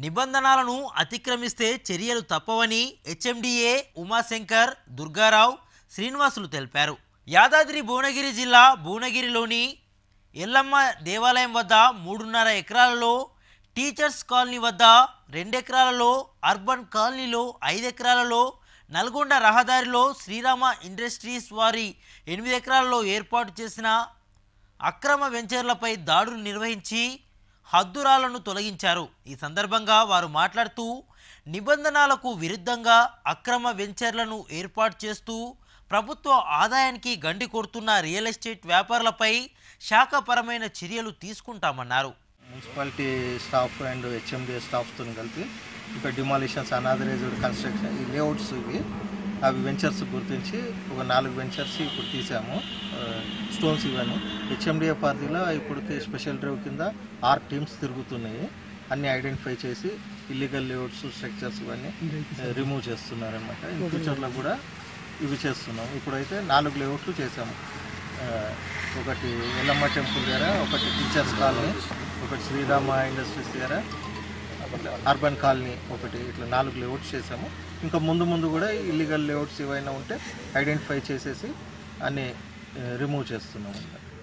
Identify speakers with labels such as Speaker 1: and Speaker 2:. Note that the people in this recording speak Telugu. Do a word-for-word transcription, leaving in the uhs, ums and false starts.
Speaker 1: నిబంధనలను అతిక్రమిస్తే చర్యలు తప్పవని హెచ్ఎండిఏ ఉమాశంకర్, దుర్గారావు, శ్రీనివాసులు తెలిపారు. యాదాద్రి భువనగిరి జిల్లా భువనగిరిలోని ఎల్లమ్మ దేవాలయం వద్ద మూడున్నర ఎకరాలలో, టీచర్స్ కాలనీ వద్ద రెండెకరాలలో, అర్బన్ కాలనీలో ఐదెకరాలలో, నల్గొండ రహదారిలో శ్రీరామ ఇండస్ట్రీస్ వారి ఎనిమిది ఎకరాలలో ఏర్పాటు చేసిన అక్రమ వెంచర్లపై దాడులు నిర్వహించి హద్దురాలను తొలగించారు. ఈ సందర్భంగా వారు మాట్లాడుతూ నిబంధనలకు విరుద్ధంగా అక్రమ వెంచర్లను ఏర్పాటు చేస్తూ ప్రభుత్వ ఆదాయానికి గండి కొడుతున్న రియల్ ఎస్టేట్ వ్యాపారులపై శాఖపరమైన చర్యలు తీసుకుంటామన్నారు.
Speaker 2: మున్సిపాలిటీ స్టాఫ్ అండ్ హెచ్ఎండిఏ స్టాఫ్తో కలిపి ఇక్కడ డిమాలిషన్స్, అనాథరైజ్డ్ కన్స్ట్రక్షన్, ఈ లేఅవుట్స్ ఇవి అవి వెంచర్స్ గుర్తించి ఒక నాలుగు వెంచర్స్ ఇప్పుడు తీసాము. స్టోన్స్ ఇవన్నీ హెచ్ఎండిఏ పరిధిలో ఇప్పటికి స్పెషల్ డ్రైవ్ కింద ఆరు టీమ్స్ తిరుగుతున్నాయి. అన్నీ ఐడెంటిఫై చేసి ఇల్లీగల్ లేఅవుట్స్, స్ట్రక్చర్స్ ఇవన్నీ రిమూవ్ చేస్తున్నారన్నమాట. ఇన్ ఫ్యూచర్లో కూడా ఇవి చేస్తున్నాం. ఇప్పుడైతే నాలుగు లేఅవుట్లు చేసాము. ఒకటి ఎల్లమ్మ టెంపుల్ దగ్గర, ఒకటి టీచర్స్ కాలనీ, ఒకటి శ్రీరామ ఇండస్ట్రీస్ దగ్గర, అర్బన్ కాలనీ ఒకటి, ఇట్లా నాలుగు లేఅవుట్స్ చేసాము. ఇంకా ముందు ముందు కూడా ఇల్లీగల్ లేఅవుట్స్ ఏవైనా ఉంటే ఐడెంటిఫై చేసేసి అన్నీ రిమూవ్ చేస్తున్నాము.